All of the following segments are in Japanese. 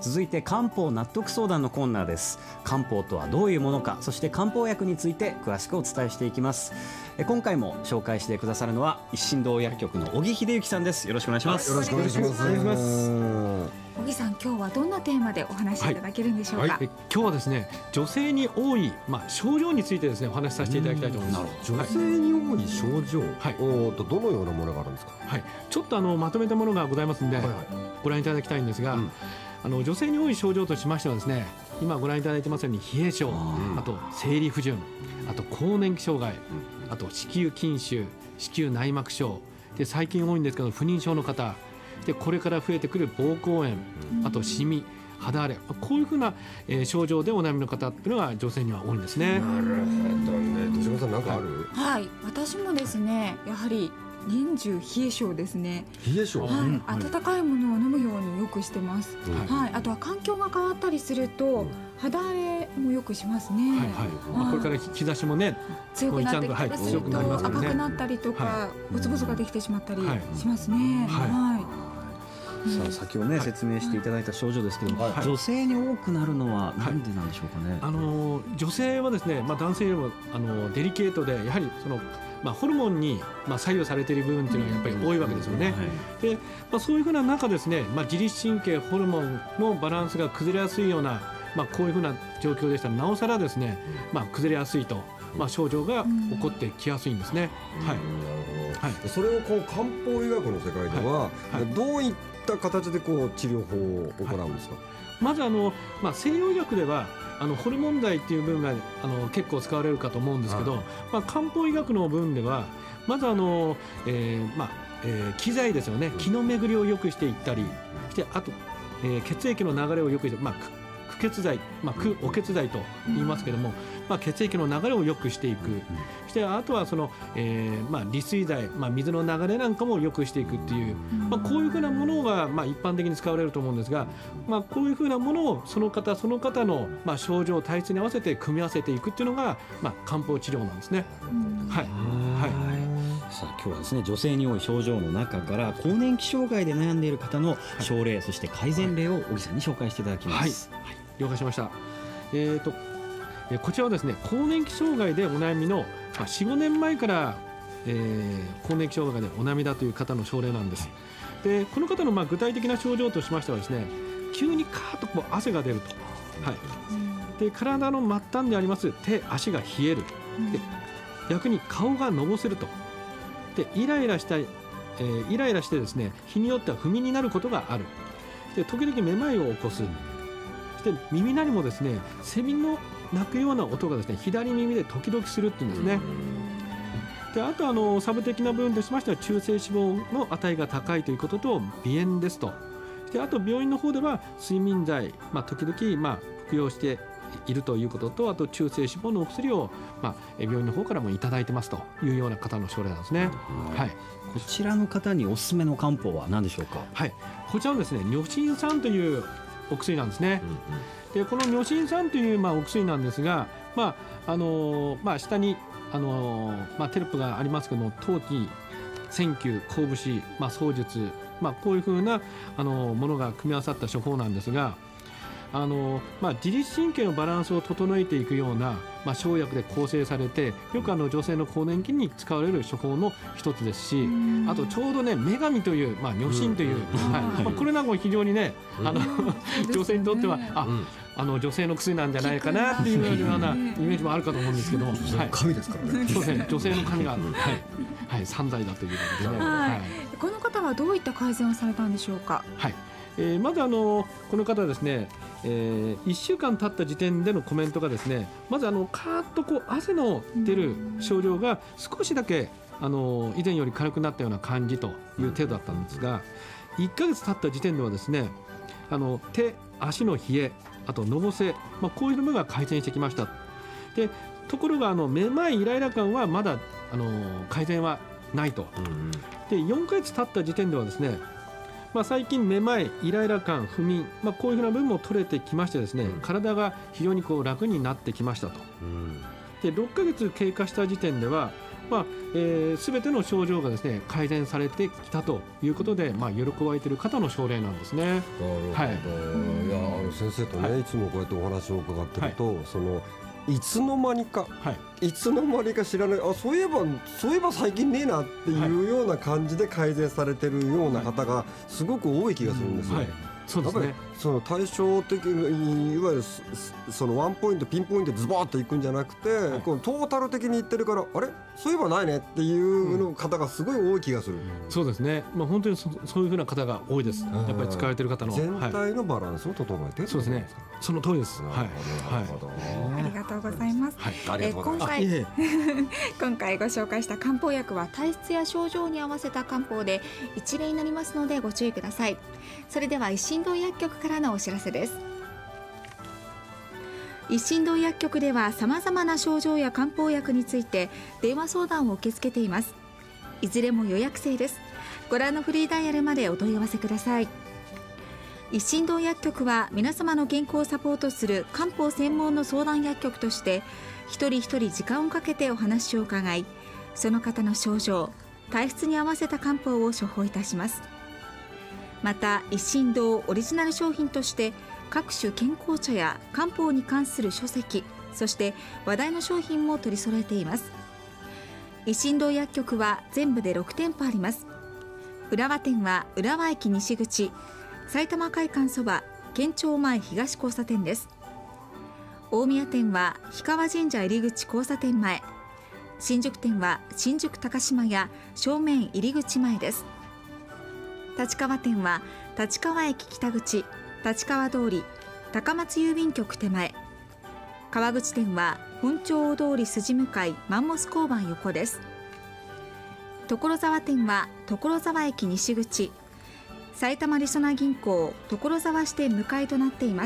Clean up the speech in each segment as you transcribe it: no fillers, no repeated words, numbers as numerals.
続いて漢方納得相談のコーナーです。漢方とはどういうものか、そして漢方薬について詳しくお伝えしていきます。今回も紹介してくださるのは一心堂薬局の小木秀幸さんです。よろしくお願いします。 よろしくお願いします。 小木さん、今日はどんなテーマでお話しいただけるんでしょうか。 今日はですね、女性に多い、症状についてですね、お話しさせていただきたいと思います。 女性に多い症状、どのようなものがあるんですか。 ちょっとまとめたものがございますので、ご覧いただきたいんですが、女性に多い症状としましてはですね、今ご覧いただいてますように冷え性、あと生理不順、あと更年期障害、あと子宮筋腫、子宮内膜症で、最近多いんですけど不妊症の方で、これから増えてくる膀胱炎、あとシミ、肌荒れ、こういうふうな、症状でお悩みの方っていうのが女性には多いんですね。 なるほどね。戸島さん、何かある？ 私もですね、やはり年中冷え性ですね。 冷え性、 温かいものを飲むようによくしてます。あとは環境が変わったりすると、肌荒れもよくしますね。 これから日差しもね、 強くなってきたりすると赤くなったりとか、ボツボツができてしまったりしますね。 さあ、先ほどね、説明していただいた症状ですけども、女性に多くなるのはなんでなんでしょうかね。 女性はですね、男性よりもデリケートで、やはりそのホルモンに左右されている部分というのがやっぱり多いわけですよね。で、そういうふうな中ですね、自律神経、ホルモンのバランスが崩れやすいような、こういうふうな状況でしたら、なおさらですね、崩れやすいと、症状が起こってきやすいんですね。 それを漢方医学の世界では、どういった形で治療法を行うんですか。 まず西洋医学ではホルモン剤っていう部分が結構使われるかと思うんですけど、漢方医学の部分ではまず機材ですよね、気の巡りを良くしていったりして、あと、血液の流れを良くして、苦血剤、お血剤と言いますけども、血液の流れを良くしていく、そしてあとはその、利水剤、水の流れなんかも良くしていくっていう、こういうふうなものが、一般的に使われると思うんですが、こういうふうなものをその方その方の、症状体質に合わせて組み合わせていくっていうのが、漢方治療なんですね。 さあ、今日はですね、女性に多い症状の中から更年期障害で悩んでいる方の症例、そして改善例を小木さんに紹介していただきます。 了解しました。こちらはですね、更年期障害でお悩みの 4,5 年前から、更年期障害でお悩みだという方の症例なんです。で、この方の具体的な症状としましてはですね、急にカーッと汗が出ると、で、体の末端であります手足が冷える、で、逆に顔がのぼせると、で、イライラしてですね、日によっては不眠になることがある、で、時々めまいを起こす、で、耳鳴りもですね、セミの鳴くような音がですね、左耳で時々するっていうんですね。で、あとサブ的な部分としましては、中性脂肪の値が高いということと鼻炎ですと。で、あと病院の方では睡眠剤、時々服用しているということと、あと中性脂肪のお薬を、病院の方からもいただいてますというような方の症例なんですね。 こちらの方におすすめの漢方は何でしょうか。 こちらはですね、如震酸というお薬なんですね。で、この如震酸というお薬なんですが、下にテロップがありますけども、当期、線球、後節、槍術、こういうふうなものが組み合わさった処方なんですが、自律神経のバランスを整えていくような、生薬で構成されて、よく女性の更年期に使われる処方の一つですし、あとちょうどね、女神という、女神という、これなんかも非常にね、女性にとっては女性の薬なんじゃないかなっていうようなイメージもあるかと思うんですけども、 神ですからね。 そうですね、女性の神が散財だということでね。 この方はどういった改善をされたんでしょうか。 まずこの方ですね、1週間経った時点でのコメントがですね、まずカーッと汗の出る症状が少しだけ以前より軽くなったような感じという程度だったんですが、1ヶ月経った時点ではですね、手足の冷え、あとのぼせ、こういうものが改善してきました。で、ところがめまいイライラ感はまだ改善はないと。で、4ヶ月経った時点ではですね、最近めまいイライラ感不眠、こういうふうな部分も取れてきましてですね、体が非常に楽になってきましたと。で、6ヶ月経過した時点では、 全ての症状がですね改善されてきたということで、喜ばれている方の症例なんですね。 なるほど、いや先生とね、いつもこうやってお話を伺ってると、いつの間にか、いつの間にか知らない、そういえば最近ねえなっていうような感じで改善されてるような方がすごく多い気がするんですよ。 そうですね。 やっぱりその対照的にいわゆるそのワンポイントピンポイントでズバーッといくんじゃなくて、このトータル的に言ってるから、あれそういえばないねっていう方がすごい多い気がする。 そうですね。本当にそういうふうな方が多いです。やっぱり使われている方の全体のバランスを整えて、 そうですね。その通りです。 ありがとうございます。今回ご紹介した漢方薬は体質や症状に合わせた漢方で一例になりますのでご注意ください。それでは一心堂薬局からのお知らせです。一心堂薬局ではさまざまな症状や漢方薬について電話相談を受け付けています。いずれも予約制です。ご覧のフリーダイヤルまでお問い合わせください。一心堂薬局は皆様の健康をサポートする漢方専門の相談薬局として一人一人時間をかけてお話を伺い、その方の症状、体質に合わせた漢方を処方いたします。また一心堂オリジナル商品として各種健康茶や漢方に関する書籍、そして話題の商品も取り揃えています。一心堂薬局は全部で6店舗あります。浦和店は浦和駅西口、埼玉会館そば県庁前東交差点です。大宮店は氷川神社入口交差点前、新宿店は新宿高島屋正面入口前です。立川店は立川駅北口、立川通り、高松郵便局手前、川口店は本町大通り筋向かいマンモス交番横です。所沢店は所沢駅西口、埼玉りそな銀行所沢支店向かいとなっています。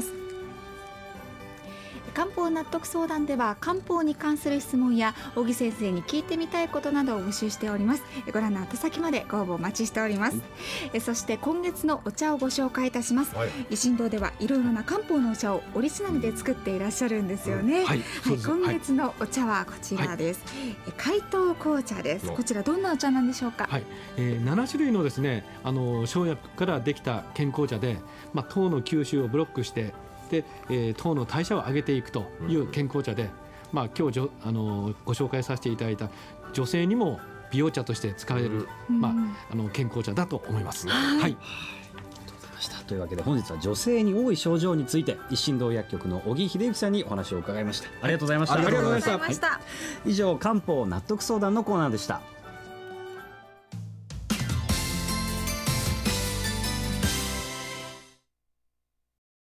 漢方納得相談では漢方に関する質問や小木先生に聞いてみたいことなどを募集しております。ご覧の宛先までご応募お待ちしております。そして今月のお茶をご紹介いたします。一心堂ではいろいろな漢方のお茶をオリジナルで作っていらっしゃるんですよね。今月のお茶はこちらです。海東紅茶です。こちらどんなお茶なんでしょうか。 7種類のですね生薬からできた健康茶で、糖の吸収をブロックしてで、糖の代謝を上げていくという健康茶で、今日ご紹介させていただいた女性にも美容茶として使われる、健康茶だと思います。 というわけで本日は女性に多い症状について一心堂薬局の小木秀幸さんにお話を伺いました。ありがとうございました。 ありがとうございました。 以上漢方納得相談のコーナーでした。